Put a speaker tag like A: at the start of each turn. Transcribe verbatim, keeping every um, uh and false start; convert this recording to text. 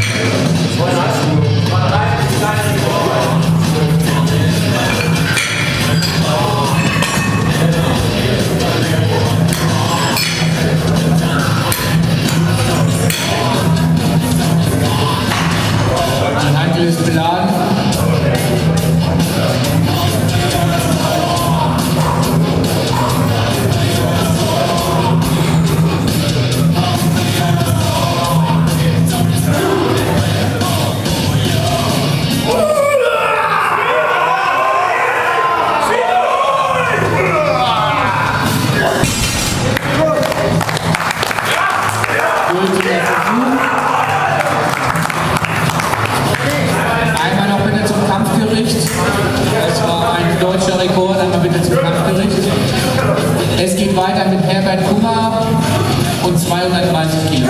A: Die Hantel ist beladen. Einmal noch bitte zum Kampfgericht. Das war ein deutscher Rekord, einmal bitte zum Kampfgericht. Es geht weiter mit Herbert Kummer und zweihundertdreißig Kilo.